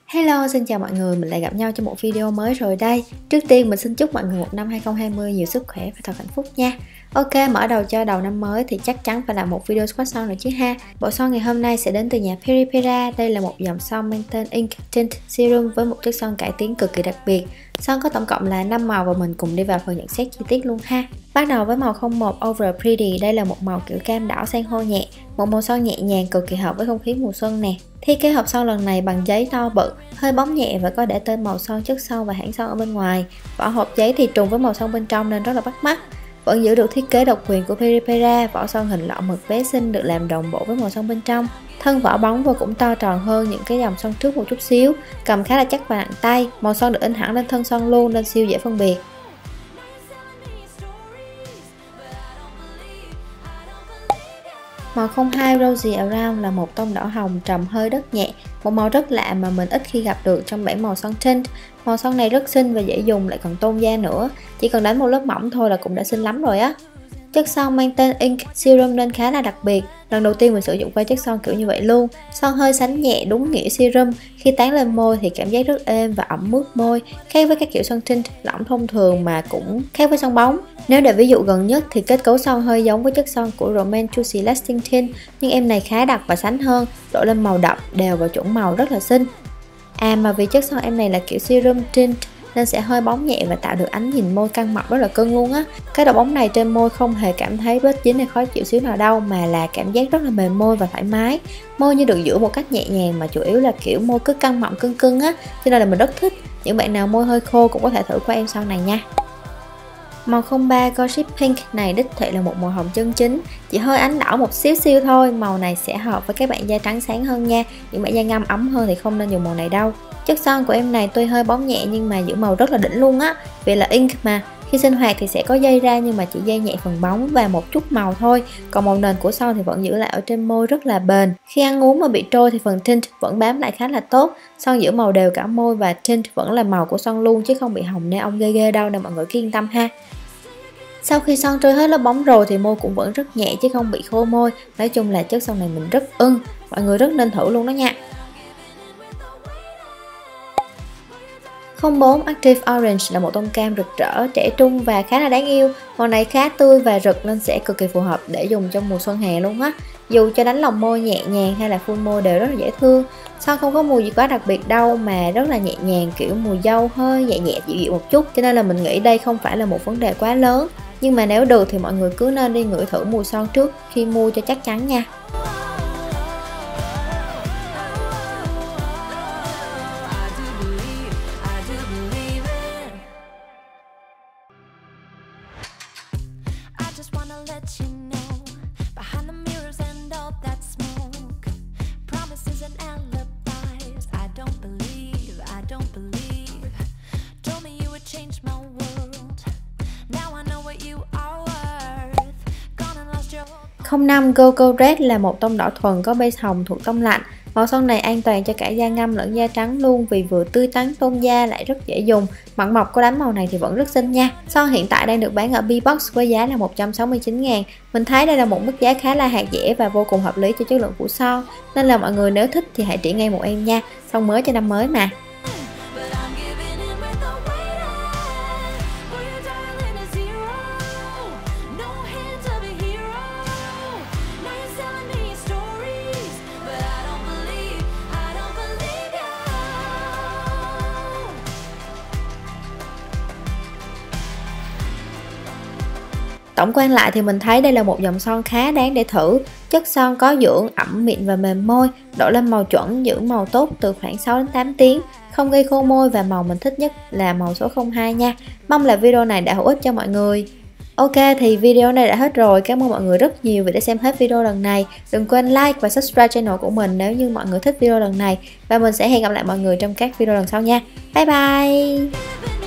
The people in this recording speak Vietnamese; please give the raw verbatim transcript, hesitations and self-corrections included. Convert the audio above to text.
Hello, xin chào mọi người, mình lại gặp nhau trong một video mới rồi đây. Trước tiên mình xin chúc mọi người một năm hai không hai không nhiều sức khỏe và thật hạnh phúc nha. Ok, mở đầu cho đầu năm mới thì chắc chắn phải là một video swatch son rồi chứ ha. Bộ son ngày hôm nay sẽ đến từ nhà Peripera. Đây là một dòng son mang tên Ink Tint Serum với một chất son cải tiến cực kỳ đặc biệt. Son có tổng cộng là năm màu và mình cùng đi vào phần nhận xét chi tiết luôn ha. Bắt đầu với màu không một Over Pretty. Đây là một màu kiểu cam đỏ san hô nhẹ, một màu son nhẹ nhàng cực kỳ hợp với không khí mùa xuân nè. Thiết kế hộp son lần này bằng giấy to bự, hơi bóng nhẹ và có để tên màu son, chất son và hãng son ở bên ngoài. Vỏ hộp giấy thì trùng với màu son bên trong nên rất là bắt mắt. Vẫn giữ được thiết kế độc quyền của Peripera, vỏ son hình lọ mực bé xinh được làm đồng bộ với màu son bên trong. Thân vỏ bóng và cũng to tròn hơn những cái dòng son trước một chút xíu, cầm khá là chắc và nặng tay. Màu son được in hẳn lên thân son luôn nên siêu dễ phân biệt. Màu không hai Rosy Around là một tông đỏ hồng trầm hơi đất nhẹ, một màu rất lạ mà mình ít khi gặp được trong bảng màu son tint. Màu son này rất xinh và dễ dùng, lại còn tôn da nữa, chỉ cần đánh một lớp mỏng thôi là cũng đã xinh lắm rồi á. Chất son mang tên Ink Serum nên khá là đặc biệt, lần đầu tiên mình sử dụng qua chất son kiểu như vậy luôn. Son hơi sánh nhẹ đúng nghĩa serum, khi tán lên môi thì cảm giác rất êm và ẩm mướt môi, khác với các kiểu son tint lỏng thông thường mà cũng khác với son bóng. Nếu để ví dụ gần nhất thì kết cấu son hơi giống với chất son của Romance Juicy Lasting Tint, nhưng em này khá đặc và sánh hơn, đổ lên màu đậm, đều và chuẩn màu rất là xinh. À mà vì chất son em này là kiểu serum tint nên sẽ hơi bóng nhẹ và tạo được ánh nhìn môi căng mọng rất là cưng luôn á. Cái độ bóng này trên môi không hề cảm thấy vết dính hay khó chịu xíu nào đâu, mà là cảm giác rất là mềm môi và thoải mái. Môi như được giữ một cách nhẹ nhàng mà chủ yếu là kiểu môi cứ căng mọng cưng cưng á, cho nên là mình rất thích. Những bạn nào môi hơi khô cũng có thể thử qua em son này nha. Màu không ba Gossip Pink này đích thị là một màu hồng chân chính, chỉ hơi ánh đỏ một xíu xíu thôi. Màu này sẽ hợp với các bạn da trắng sáng hơn nha, những bạn da ngăm ấm hơn thì không nên dùng màu này đâu. Chất son của em này tuy hơi bóng nhẹ nhưng mà giữ màu rất là đỉnh luôn á, vì là ink mà. Khi sinh hoạt thì sẽ có dây ra nhưng mà chỉ dây nhẹ phần bóng và một chút màu thôi, còn màu nền của son thì vẫn giữ lại ở trên môi rất là bền. Khi ăn uống mà bị trôi thì phần tint vẫn bám lại khá là tốt. Son giữ màu đều cả môi và tint vẫn là màu của son luôn chứ không bị hồng neon ghê ghê đâu, nên mọi người cứ yên tâm ha. Sau khi son trôi hết lớp bóng rồi thì môi cũng vẫn rất nhẹ chứ không bị khô môi. Nói chung là chất son này mình rất ưng, mọi người rất nên thử luôn đó nha. không bốn Active Orange là một tông cam rực rỡ, trẻ trung và khá là đáng yêu. Màu này khá tươi và rực nên sẽ cực kỳ phù hợp để dùng trong mùa xuân hè luôn á. Dù cho đánh lòng môi nhẹ nhàng hay là full môi đều rất là dễ thương. Son không có mùi gì quá đặc biệt đâu mà rất là nhẹ nhàng, kiểu mùi dâu hơi nhẹ nhẹ dịu dịu một chút, cho nên là mình nghĩ đây không phải là một vấn đề quá lớn. Nhưng mà nếu được thì mọi người cứ nên đi ngửi thử mùi son trước khi mua cho chắc chắn nha. không năm Go Go Red là một tông đỏ thuần có base hồng thuộc tông lạnh. Màu son này an toàn cho cả da ngăm lẫn da trắng luôn, vì vừa tươi tắn tôn da lại rất dễ dùng. Mặn mọc của đám màu này thì vẫn rất xinh nha. Son hiện tại đang được bán ở B-Box với giá là một trăm sáu mươi chín ngàn. Mình thấy đây là một mức giá khá là hạt rẻ và vô cùng hợp lý cho chất lượng của son. Nên là mọi người nếu thích thì hãy triển ngay một em nha. Son mới cho năm mới mà. Tổng quan lại thì mình thấy đây là một dòng son khá đáng để thử. Chất son có dưỡng, ẩm mịn và mềm môi, độ lên màu chuẩn, giữ màu tốt từ khoảng sáu đến tám tiếng, không gây khô môi và màu mình thích nhất là màu số không hai nha. Mong là video này đã hữu ích cho mọi người. Ok thì video này đã hết rồi, cảm ơn mọi người rất nhiều vì đã xem hết video lần này. Đừng quên like và subscribe channel của mình nếu như mọi người thích video lần này. Và mình sẽ hẹn gặp lại mọi người trong các video lần sau nha. Bye bye!